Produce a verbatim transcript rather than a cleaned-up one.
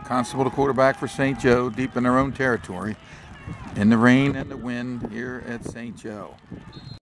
Constable to quarterback for Saint Joe, deep in their own territory, in the rain and the wind here at Saint Joe.